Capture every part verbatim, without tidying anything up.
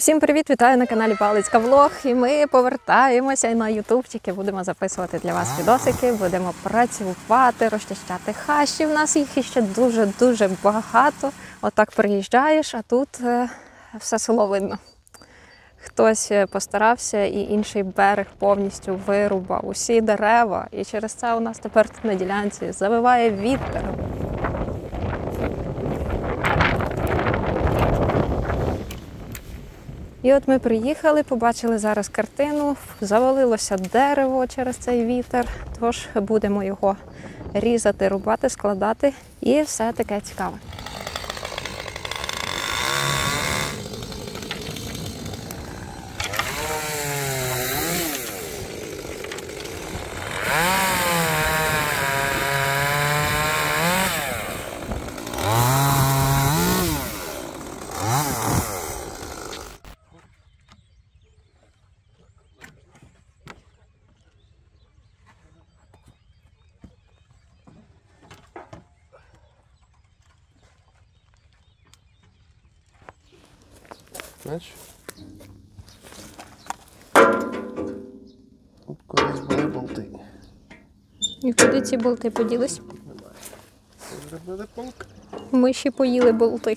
Всім привіт! Вітаю на каналі Палицька Влог. І ми повертаємося на ютубчик і будемо записувати для вас відосики, будемо працювати, розчищати хащі. У нас їх іще дуже-дуже багато. Отак приїжджаєш, а тут е, все село видно. Хтось постарався і інший берег повністю вирубав усі дерева. І через це у нас тепер тут на ділянці завиває вітер. І от ми приїхали, побачили зараз картину, завалилося дерево через цей вітер, тож будемо його різати, рубати, складати і все таке цікаве. Знаєш? Тут колись були болти. І куди ці болти поділись? Зробили полк. Миші поїли болти.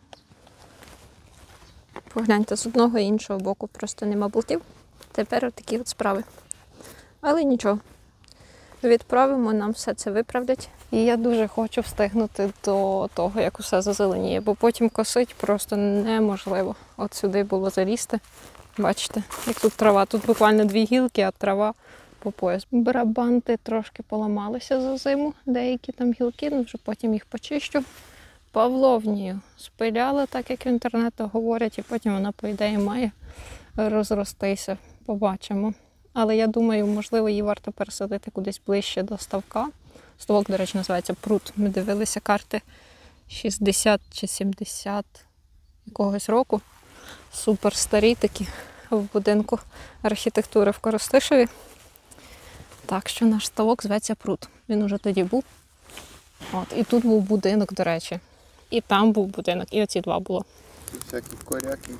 Погляньте, з одного і іншого боку просто нема болтів. Тепер отакі от справи. Але нічого. Відправимо, нам все це виправлять. І я дуже хочу встигнути до того, як усе зазеленіє, бо потім косить просто неможливо. От сюди було залізти. Бачите, як тут трава. Тут буквально дві гілки, а трава по пояс. Барабанти трошки поламалися за зиму, деякі там гілки, ну вже потім їх почищу. Павловнію спиляла, так як в інтернеті говорять, і потім вона, по ідеї, має розростися. Побачимо. Але я думаю, можливо, її варто пересадити кудись ближче до ставка. Ставок, до речі, називається Прут. Ми дивилися карти шістдесят чи сімдесят якогось року. Супер старі такі в будинку архітектури в Коростишеві. Так що наш ставок зветься Прут. Він уже тоді був. От, і тут був будинок, до речі. І там був будинок. І оці два було. Тут всякі коряки.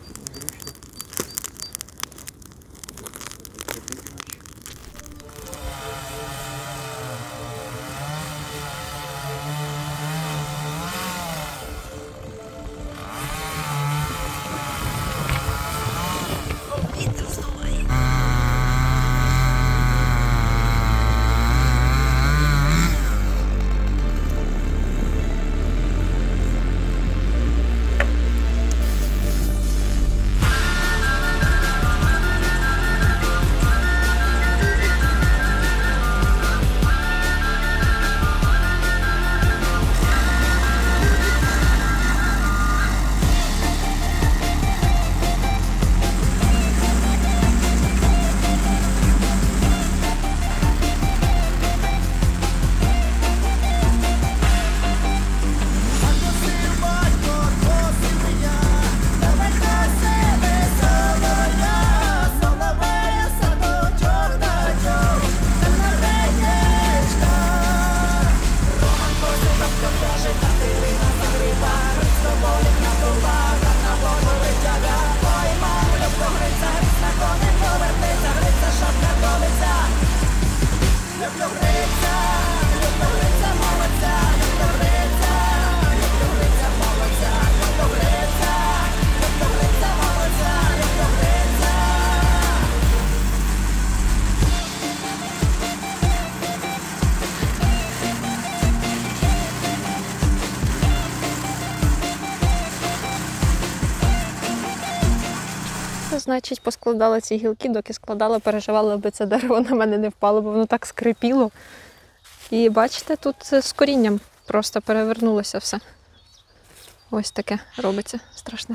Значить, поскладала ці гілки, доки складала, переживала, аби це дерево на мене не впало, бо воно так скрипіло. І бачите, тут з корінням просто перевернулося все. Ось таке робиться страшне.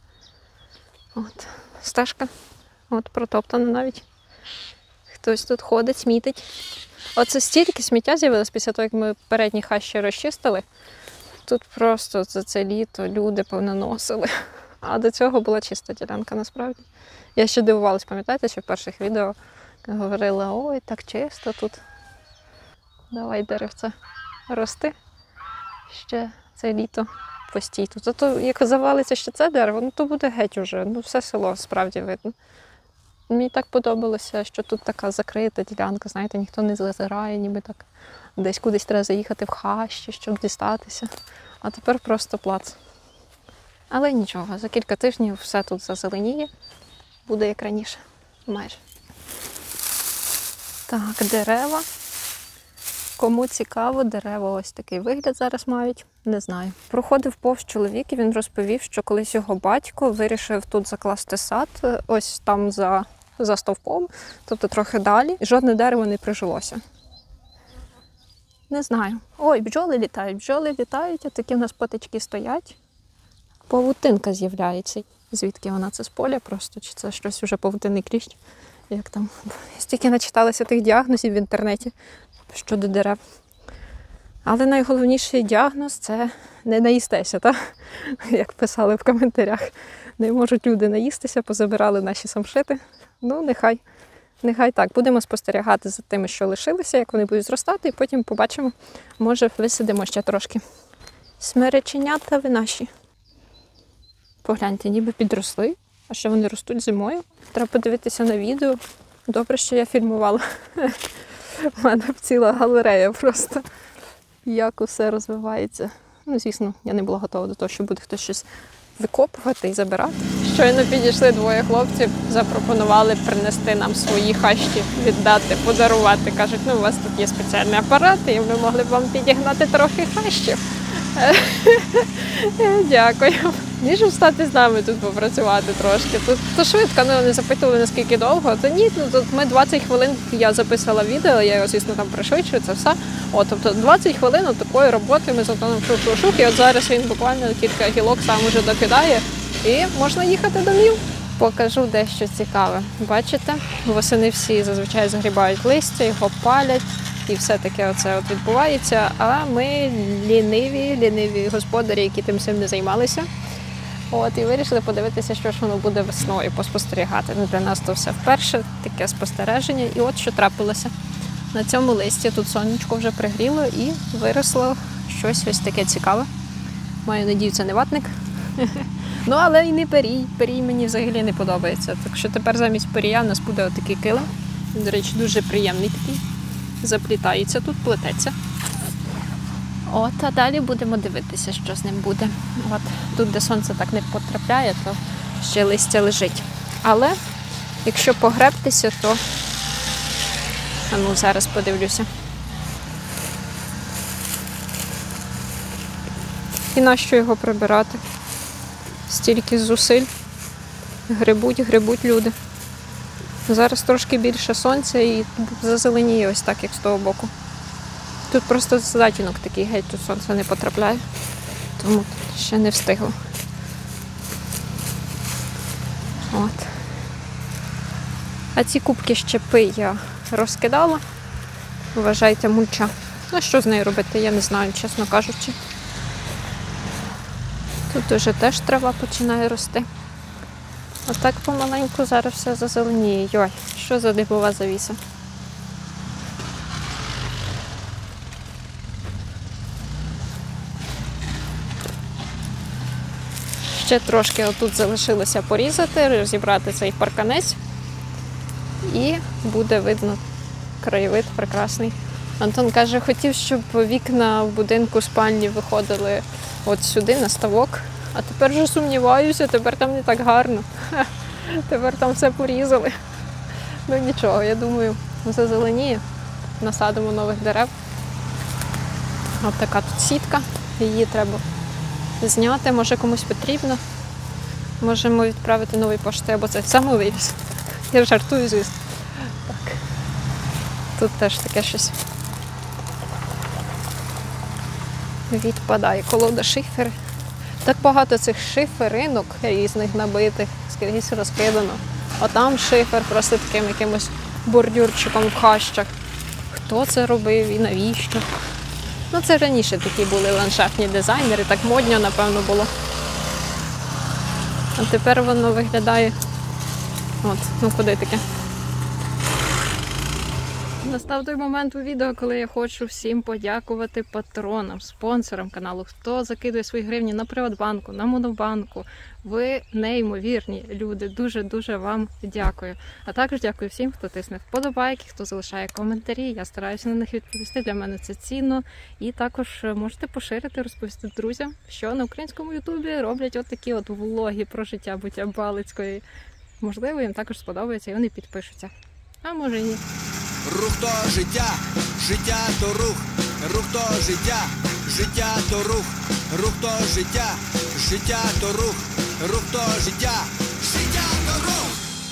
От, стежка. От, протоптана навіть. Хтось тут ходить, смітить. Оце стільки сміття з'явилось після того, як ми передні хащі розчистили. Тут просто за це літо люди повноносили. А до цього була чиста ділянка, насправді. Я ще дивувалась, пам'ятаєте, що в перших відео говорила, ой, так чисто тут. Давай деревце рости ще це літо. постій тут. А то як завалиться ще це дерево, ну то буде геть уже. Ну все село справді видно. Мені так подобалося, що тут така закрита ділянка, знаєте, ніхто не зазирає, ніби так десь кудись треба заїхати в хащі, щоб дістатися. А тепер просто плац. Але нічого, за кілька тижнів все тут зазеленіє. Буде як раніше. Майже. Так, дерева. Кому цікаво, дерева ось такий вигляд зараз мають, не знаю. Проходив повз чоловік і він розповів, що колись його батько вирішив тут закласти сад, ось там за, за стовпом, тобто трохи далі. І жодне дерево не прижилося. Не знаю. Ой, бджоли літають, бджоли літають, а такі в нас патички стоять. Павутинка з'являється. Звідки вона? Це з поля просто? Чи це щось уже павутинний кліщ? Як там? Стільки начиталася тих діагнозів в інтернеті щодо дерев. Але найголовніший діагноз – це не наїстися, так? Як писали в коментарях. Не можуть люди наїстися, позабирали наші самшити. Ну, нехай. Нехай так. Будемо спостерігати за тими, що лишилися, як вони будуть зростати, і потім побачимо, може висадимо ще трошки. Смереченята ви наші. Погляньте, ніби підросли. А що вони ростуть зимою? Треба подивитися на відео. Добре, що я фільмувала. У мене ціла галерея просто. Як усе розвивається. Ну, звісно, я не була готова до того, що буде хтось щось викопувати і забирати. Щойно підійшли двоє хлопців, запропонували принести нам свої хащі, віддати, подарувати. Кажуть, ну у вас тут є спеціальний апарат, і ми могли б вам підігнати трохи хащів. Дякую. Ніж встати з нами тут попрацювати трошки. Тут то швидко, ну не запитували, наскільки довго. То ні, ну тут ми двадцять хвилин, я записувала відео, я його, звісно, там пришвидшую, це все. От, тобто двадцять хвилин от такої роботи ми з Антоном шук-шук, і от зараз він буквально кілька гілок сам уже докидає, і можна їхати домів. Покажу дещо цікаве. Бачите, восени всі зазвичай загрібають листя, його палять. І все таке оце от відбувається, а ми ліниві, ліниві господарі, які тим всім не займалися. От, і вирішили подивитися, що ж воно буде весною, поспостерігати. Ну, для нас то все вперше, таке спостереження. І от що трапилося. На цьому листі тут сонечко вже пригріло і виросло щось ось таке цікаве. Маю надію, це не ватник. Ну, але і не перій. Перій мені взагалі не подобається. Так що тепер замість перія у нас буде отакий килим. До речі, дуже приємний такий. Заплітається тут, плететься. От, а далі будемо дивитися, що з ним буде. От, тут, де сонце так не потрапляє, то ще листя лежить. Але, якщо погребтися, то... А ну, зараз подивлюся. І нащо його прибирати? Стільки зусиль. Грибуть, грибуть люди. Зараз трошки більше сонця і зазеленіє ось так, як з того боку. Тут просто затінок такий, геть тут сонце не потрапляє, тому ще не встигло. От. А ці кубки щепи я розкидала. Вважайте, мульча. Ну, що з нею робити, я не знаю, чесно кажучи. Тут уже теж трава починає рости. Отак помаленьку зараз все зазеленіє. Йой, що за дибова завіса. Ще трошки отут залишилося порізати, розібрати цей парканець. І буде видно краєвид прекрасний. Антон каже, хотів, щоб вікна в будинку спальні виходили от сюди, на ставок. А тепер вже сумніваюся, тепер там не так гарно. Тепер там все порізали. Ну нічого, я думаю, зазеленіє. Насадимо нових дерев. Ось така тут сітка. Її треба зняти, може комусь потрібно. Можемо відправити новий пошти, або це самовивіз. Я жартую, звісно. Так. Тут теж таке щось. Відпадає колода шифер. Так багато цих шиферинок різних набитих, скрізь розкидано. А там шифер просто таким якимось бордюрчиком в хащах. Хто це робив і навіщо? Ну це раніше такі були ландшафтні дизайнери, так модно, напевно, було. А тепер воно виглядає... От, ну куди таке? настав той момент у відео, коли я хочу всім подякувати патронам, спонсорам каналу, хто закидує свої гривні на Приватбанку, на Монобанку. Ви неймовірні люди. Дуже-дуже вам дякую. А також дякую всім, хто тисне вподобайки, хто залишає коментарі. Я стараюся на них відповісти. Для мене це цінно. І також можете поширити, розповісти друзям, що на українському ютубі роблять от такі от влоги про життя буття Балицької. Можливо, їм також сподобається і вони підпишуться. А може і ні. Рух то життя, життя то рух, рух то життя, життя то рух, рух то життя, життя то рух, рух то життя, життя то рух.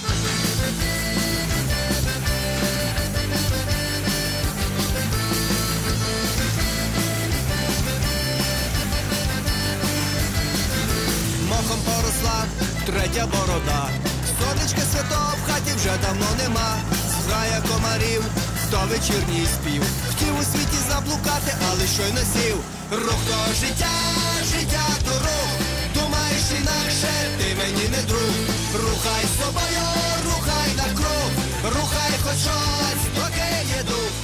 Мохом поросла третя борода, сонечка свято в хаті вже давно нема. Зграя комарів, то вечірній спів. Хотів у світі заблукати, але щойно сів. Рух то життя, життя то рух. Думаєш інакше, ти мені не друг. Рухай з собою, рухай на круг. Рухай хоч щось, доки є дух.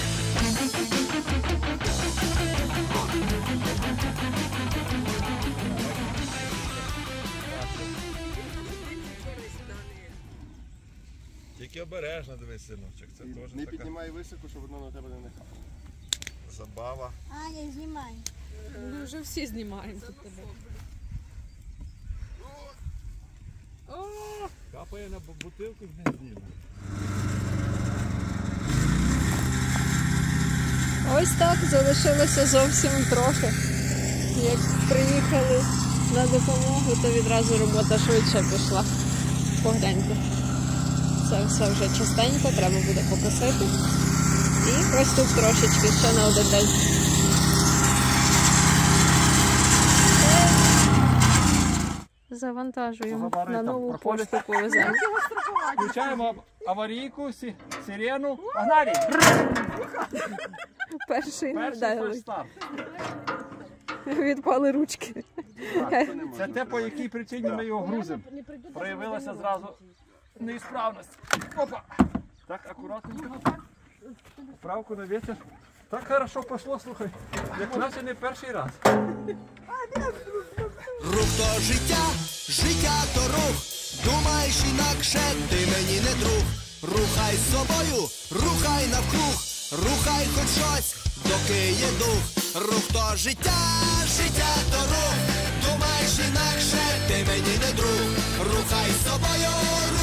Тільки обережно дивись, синочок, це теж Не така піднімай високо, щоб воно на тебе не нахапало. забава. Аня, знімай. Ми вже всі знімаємо тут тебе. Капає на бутилку і не зніме. Ось так, залишилося зовсім трохи. Як приїхали на допомогу, то відразу робота швидше пішла. Погляньте. Це все вже чистенько, треба буде покосити. І ось тут трошечки ще на один день. Завантажуємо, на нову пошту повеземо. Включаємо аварійку, сі- сирену. Погнали! Перший не Перший вдали. фальстарт. Відпали ручки. Це те, по якій причині ми його грузимо. Проявилася зразу неісправність. Опа! Так, акуратно. Правку на вітер. Так хорошо пішло, слухай. Як наче не перший раз. Рух то життя, життя то рух. Думаєш інакше, ти мені не друг. Рухай з собою, рухай навкруг. Рухай хоч щось, доки є дух. Рух то життя, життя то рух. Думаєш інакше, ти мені не друг. Рухай з собою,